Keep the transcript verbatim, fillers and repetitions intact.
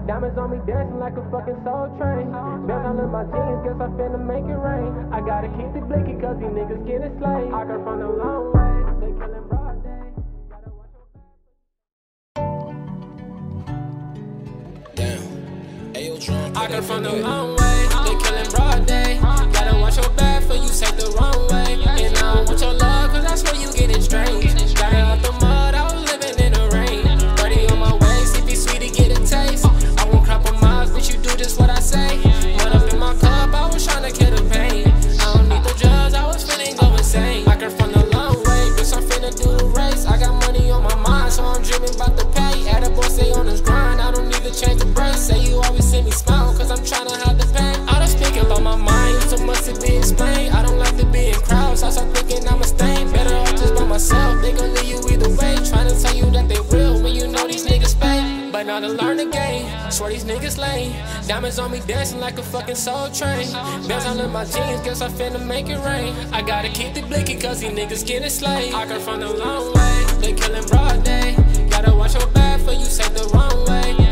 Diamonds on me dancing like a fucking soul train. Bells all in my jeans, guess I finna make it rain. I gotta keep it blicky cause these niggas getting slayed. I come from the long way, they killin' broad day. Damn, Ayo Drum. I come from the long way, they killin' broad day. Gotta watch your back for you take the wrong way. And I don't want your love cause I swear you getting strange. Got it out the mud, I was living in the rain. thirty on my waist, if you sweet to get a taste. I won't compromise, but you do just what I say. Run up in my cup, I was tryna kill the pain. I don't need the drugs, I was feeling go insane. I come from the long way, bitch I'm finna do the race. I got money on my mind, so I'm dreaming about the pay. At a boy stay on his grind, I don't need to change the brace. Say you always see me smile, cause I'm tryna hide the pain. I don't speak about my mind, so much to be explained. I don't like to be in crowds, I start thinking I'm a stain. Better off just by myself, they gon' leave you either way. Tryna tell you that they real when you know these niggas fake. But now to learn the game, swear these niggas lame. Diamonds on me dancing like a fucking soul train. Bells all in my jeans, guess I finna make it rain. I gotta keep it blicky cause these niggas getting slayed. I come from the long way, they killin' broad day. Gotta watch your back for you take the wrong way.